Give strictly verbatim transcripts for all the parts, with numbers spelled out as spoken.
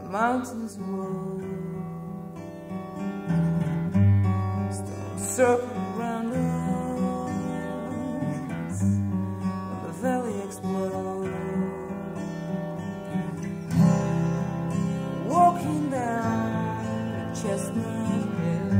mountains roll, stone circle around us when the valley explodes. Walking down Chestnut Hill,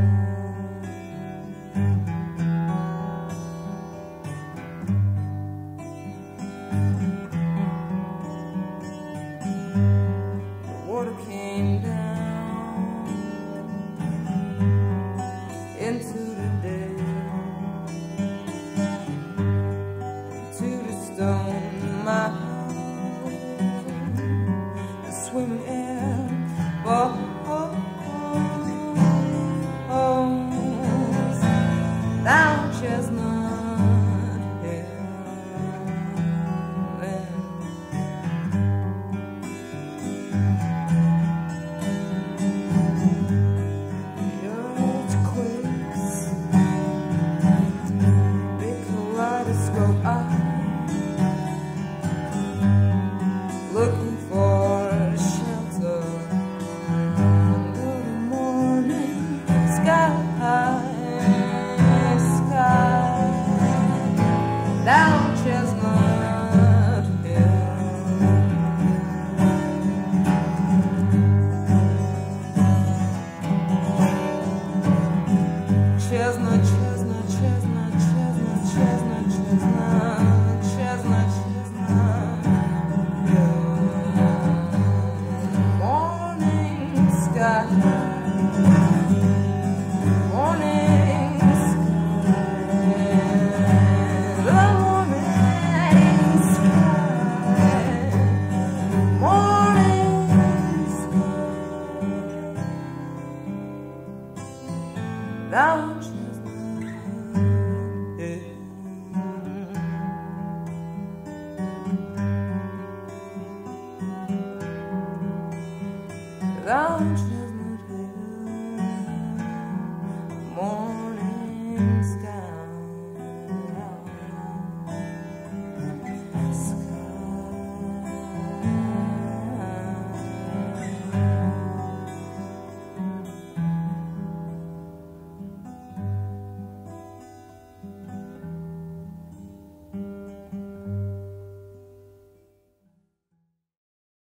the water came down into the day, to the stone mountain, the swimming air, oh, oh, oh, oh, down Chestnut Hill. The earth quakes, big kaleidoscope eye, looking for shelter under the mourning sky, sky, down Chestnut Hill. Chestnut, chestnut, chestnut, chestnut, chestnut, chestnut, chestnut, chestnut hill. Morning sky, morning sky, the morning sky, morning sky, down Chestnut Hill. Down Chestnut